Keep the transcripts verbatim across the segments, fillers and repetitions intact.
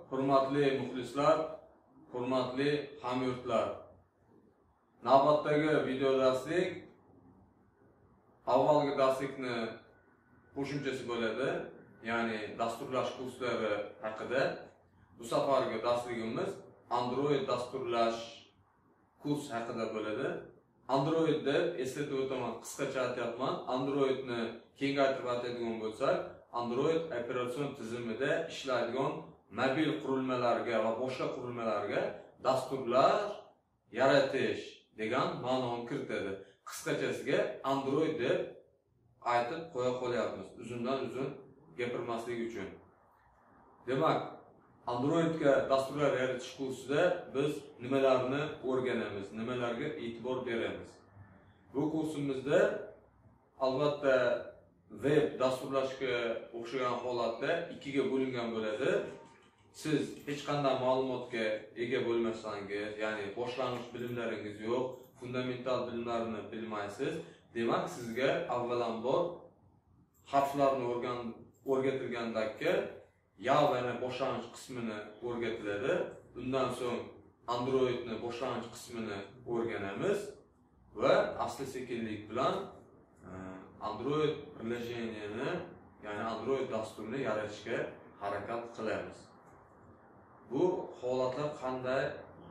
hurmatli muxlislar, hurmatli hamyurtlar. Navbatdagi video darslik avvalgi darslikni qo'shimchasi bo'ladi, ya'ni dasturlash kurslari haqida. Bu safargi darsligimiz Android dasturlash kurs haqida bo'ladi. Android deb eslatib o'taman, qisqacha aytyapman. Androidni kengaytirib aytadigan bo'lsak, Android operatsion tizimida ishlaydigan mobil qurilmalarga va boshqa qurilmalarga dasturlar yaratish degan ma'noni kiritadi. Qisqachasiga Android deb aytib qo'ya qo'yapmiz, uzundan uzun gapirmaslik uchun. Demak, Androidga dasturlar yaratish kursida biz nimalarni o'rganamiz, nimalarga e'tibor beramiz. Bu kursimizda albatta web dasturlashga o'xshagan holatda ikkiga bo'lingan bo'ladi. Siz hech qanday ma'lumotga ega bo'lmasangiz, ya'ni boshlang'ich bilimlaringiz yo'q, fundamental bilimlarni bilmaysiz, demak sizga avvalambor harflarni o'rgan o'rgatilgandagi Java'ni boshlang'ich qismini o'rgatiladi. Undan so'ng Androidni boshlang'ich qismini o'rganamiz va asli sekinlik bilan Android приложениeni, ya'ni Android dasturini yaratishga harakat qilamiz. Bu holatlar qanday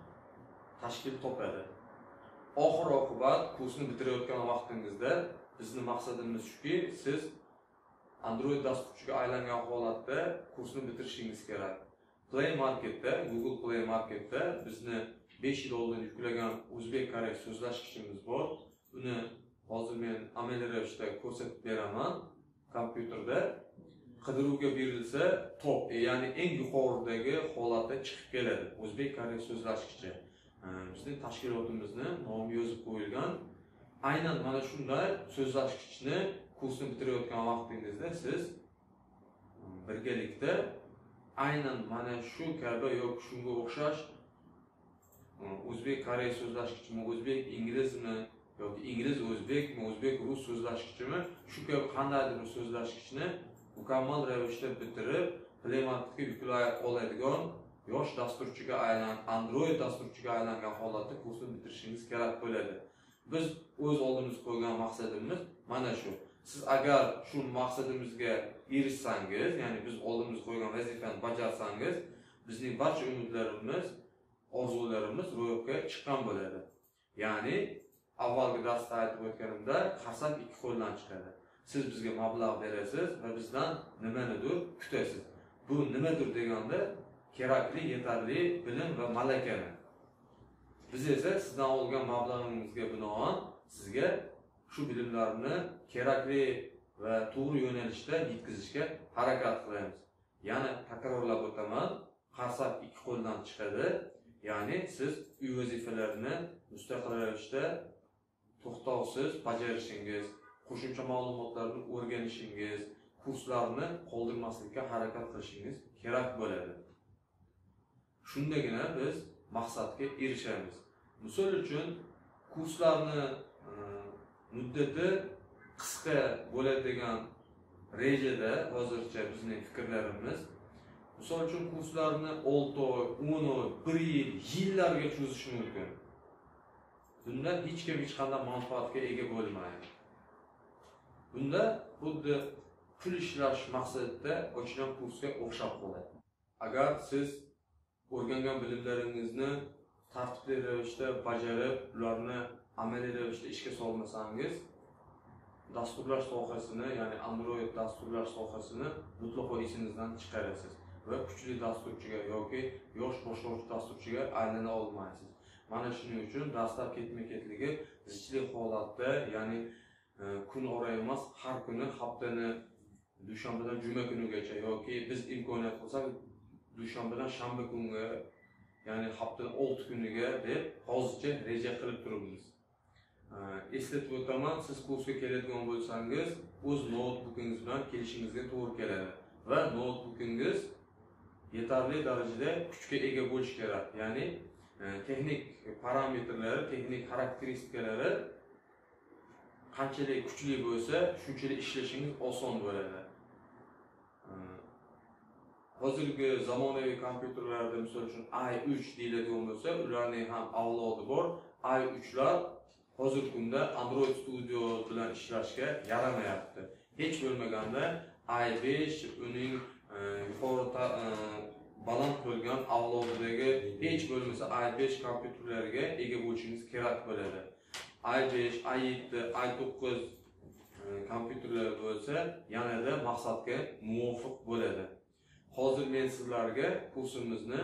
tashkil topadi? Oxir-oqibat kursni bitirayotgan vaqtingizda bizning maqsadimiz shuki, siz Android dasturchiga aylangan holatda kursni bitirishingiz kerak. Play Marketda, Google Play Marketda bizni besh yil oldin yuklagan o'zbek koreys so'zlashgichimiz bor. Uni hozir men amaliy ravishda ko'rsatib beraman. Kompyuterda qidiruvga berilsa top, ya'ni eng yuqoridagi holatda chiqib keladi. O'zbek koreys so'zlashgichi. Bizning tashkilotimizning nomi yozib qo'yilgan. Aynan mana shunday so'zlashgichni kursni bitirayotgan vaqtingizda siz birgalikda aynan mana shu kabi yoki shunga o'xshash o'zbek koreys so'zlashgichimi, o'zbek inglizmi yoki ingliz o'zbekmi, o'zbek rus so'zlashgichimi, shu kabi qandaydir bir so'zlashgichni mukammal ravishda bitirib, Play Marketga yuklay oladigan yosh dasturchiga aylan, Android dasturchiga aylangan holatda kursni bitirishingiz kerak bo'ladi. Biz o'z oldimizga qo'ygan maqsadimiz mana shu. Siz agar shu maqsadimizga erishsangiz, ya'ni biz oldimizga qo'ygan vazifani bajarsangiz, bizning barcha umidlarimiz, orzularimiz ro'yobga chiqqan bo'ladi. Ya'ni avvalgi darsda aytib o'tganimda, qarsak ikki qo'ldan chiqadi. Siz bizga mablag' berasiz va bizdan nimanidir kutasiz. Bu nimadir deganda kerakli, yetarli bilim va malakani. Biz esa sizdan olgan mablag'ingizga binoan sizga shu bilimlarni kerakli va to'g'ri yo'nalishda yetkazishga harakat qilamiz. Yana takrorlab o'taman, qarsak ikki qo'ldan chiqadi. Ya'ni siz uy vazifalarini mustaqil ravishda to'xtovsiz bajarishingiz, qo'shimcha ma'lumotlarni o'rganishingiz, kurslarni qoldirmaslikka harakat qilishingiz kerak bo'ladi. Shundagina biz maqsadga erishamiz. Misol uchun kurslarni muddati qisqa bo'ladigan rejada hozircha bizning fikrlarimiz. Misol uchun kurslarni olti oy, o'n oy, bir yil, yillarga cho'zish mumkin. Bunda hech kim hech qanday manfaatga ega bo'lmaydi. Bunda xuddi pul ishlash maqsadida ochilgan kursga o'xshab qoladi. Agar siz o'rgangan bilimlaringizni tartibli ravishda bajarib, ularni amaliy ravishda ishga solmasangiz, dasturlash sohasini, ya'ni Android dasturlash sohasini mutlaqo esingizdan chiqarasiz va kuchli dasturchiga yoki yosh boshlovchi dasturchiga aylana olmaysiz. Mana shuning uchun darslar ketma-ketligi zichli holatda, ya'ni kun ora emas, har kuni haftani dushanbadan juma kunigacha yoki biz imkoniyat qilsak dushanbadan shanba kunga, ya'ni haftaning olti kuniga deb hozircha reja qilib turibmiz. Eslatib o'taman, siz kursga keladigan bo'lsangiz, o'z noutbukingiz bilan kelishingizga to'g'ri keladi va noutbukingiz yetarli darajada kuchga ega bo'lishi kerak. Ya'ni texnik parametrlari, texnik xarakteristikalari qanchalik kuchli bo'lsa, shunchalik ishlashingiz oson bo'ladi. hozirgi zamonaviy kompyuterlarda misol uchun i uch deyiladigan bo'lsa, ularning ham avlodi bor. i uchlar hozirgi kunda Android Studio bilan ishlashga yaramayapti. Hech bo'lmaganda i besh uning yuqori baland bo'lgan avlodidagi hech bo'lmasa i besh kompyuterlarga ega bo'lishingiz kerak bo'ladi. i besh, i yetti, i to'qqiz kompyuterlar bo'lsa, yanada maqsadga muvofiq bo'ladi. Hozir men sizlarga kursimizni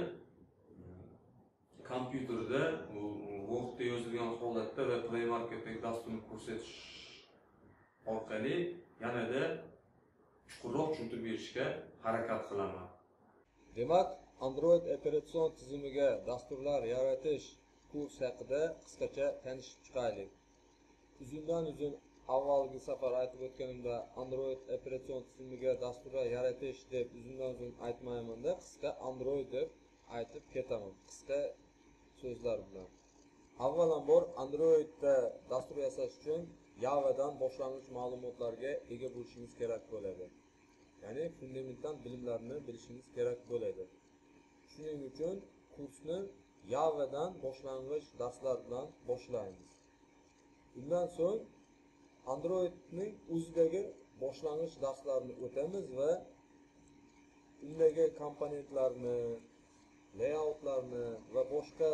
kompyuterda Wordda yozilgan holatda va Play Marketing dasturini ko'rsatish orqali yanada chuqurroq tushuntirib berishga harakat qilaman. Demak, Android operatsion tizimiga dasturlar yaratish kursi haqida qisqacha tanishib chiqaylik. Uzundan uzun avvalgi safar aytib o'tganimda Android operatsion tizimiga dasturlar yaratish deb uzundan uzun aytmayman-da, qisqa Android deb aytib ketaman, qisqa so'zlar bilan. Avvalambor Androidda dastur yasash uchun Javadan boshlang'ich ma'lumotlarga ega bo'lishingiz kerak bo'ladi. Ya'ni fundamental bilimlarni bilishingiz kerak bo'ladi. Shuning uchun kursni Javadan boshlang'ich darslar bilan boshlaymiz. Undan so'ng Androidning o'zidagi boshlang'ich darslarni o'tamiz va undagi komponentlarni, layoutlarni va boshqa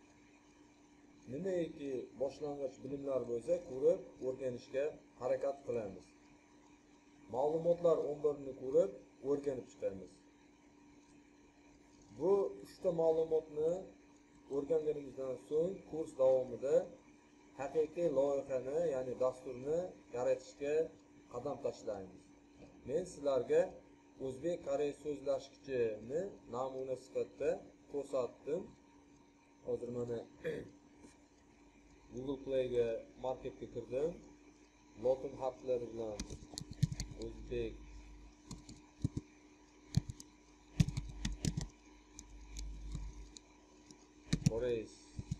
nimaiki boshlang'ich bilimlar bo'lsa, ko'rib o'rganishga harakat qilamiz. Ma'lumotlar omborini ko'rib o'rganib chiqamiz. Bu uchta ma'lumotni o'rganganimizdan so'ng kurs davomida haqiqiy loyihani, ya'ni dasturni yaratishga qadam tashlaymiz. Men sizlarga o'zbek koreys so'zlashgichini namuna sifatida ko'rsatdim. Hozir mana Google Play'ga marketga kirdim. Lotin harflari bilan o'zbek koreys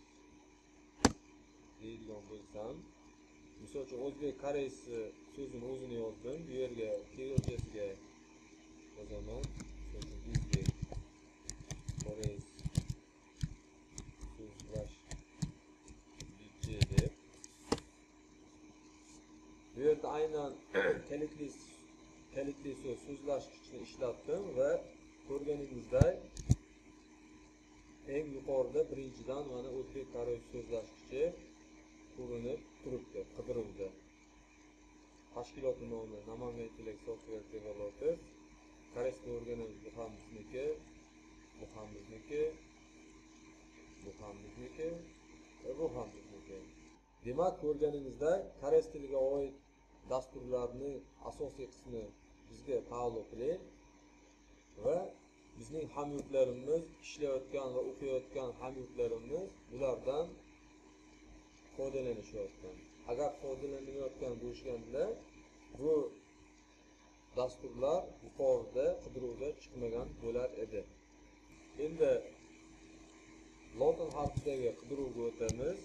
deydigan bo'lsam, misol uchun o'zbek koreys so'zini o'zini yozdim. Bu yerga kirilchasiga yozaman. Misol uchun o'zbek koreys so'zlashgichi deb. Bu yerda aynan kalitli kalitli so'z so'zlashgichni ishlatdim va ko'rganingizdek eng yuqorida birinchidan mana o'zbek koreys so'zlashgichi ko'rinib turibdi qidiruvda. Tashkilot nomi Namangan Intellect Software Developers. Koreysni o'rganamiz, bu ham bizniki, bu ham bizniki, bu ham bizniki va bu ham bizniki. Demak, ko'rganingizdek koreys tiliga oid dasturlarning asosiy qismi bizga taalluqli va bizning hamyurtlarimiz, ishlayotgan va o'qiyotgan hamyurtlarimiz bulardan foydalanishayotgan. Agar foydalanayotgan bo'lishganlar, bu dasturlar yuqorida qidiruvda chiqmagan bo'lar edi. Endi lotin harfidagi qidiruvga o'tamiz.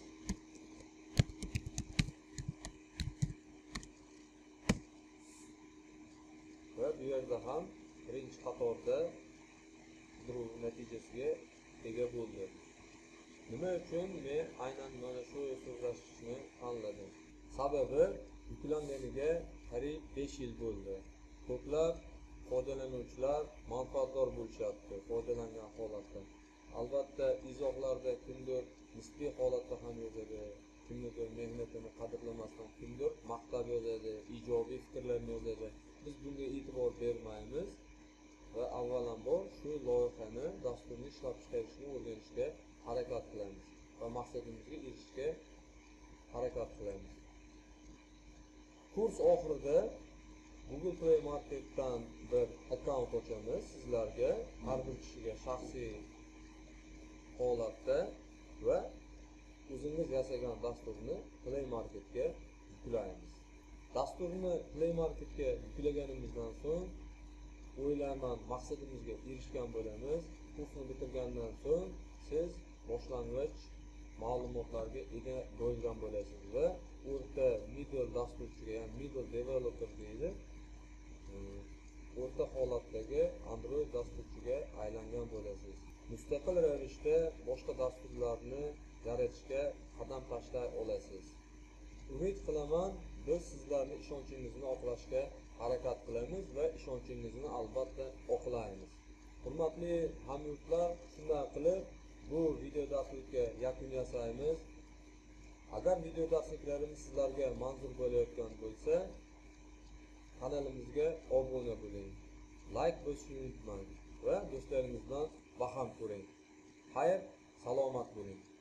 Va bu yerda ham birinchi qatorda qidiruv natijasiga ega bo'ldi. Nima uchun men aynan mana shu so'zlashishni tanladim? Sababi yuklanganiga qariyb besh yil bo'ldi. Ko'plab foydalanuvchilar manfaatdor bo'lishyapti foydalangan holatda. Albatta izohlarda kimdir nisbiy holatda ham yozadi, kimdir mehnatini qadrlamasdan, kimdir maqtab yozadi, ijobiy fikrlarni yozadi. Biz bunga e'tibor bermaymiz va avvalambor shu loyihani, dasturni ishlab chiqarishni o'rganishga harakat qilamiz va maqsadimizga erishishga harakat qilamiz. Kurs oxirida Google Play Marketdan bir akkaunt ochamiz sizlarga, har bir kishiga shaxsiy holatda va o'zingiz yasagan dasturni Play Marketga yuklaymiz. Dasturni Play Marketga yuklaganimizdan so'ng o'ylayman maqsadimizga erishgan bo'lamiz. Kursni bitirgandan so'ng siz boshlang'ich ma'lumotlarga ega bo'lgan bo'lasiz va o'rta middle dasturchiga, ya'ni middle developer deydi, o'rta holatdagi Android dasturchiga aylangan bo'lasiz. Mustaqil ravishda boshqa dasturlarni yaratishga qadam tashlay olasiz. Umid qilaman, biz sizlarning ishonchingizni oqlashga harakat qilamiz va ishonchingizni albatta oqlaymiz. Hurmatli hamyurtlar, shunday qilib bu video darslikka yakun yasaymiz. Agar video darsliklarimiz sizlarga manzur bo'layotgan bo'lsa, kanalimizga obuna bo'ling, like bosishni unutmang va do'stlaringizdan baham ko'ring. Xayr, salomat bo'ling.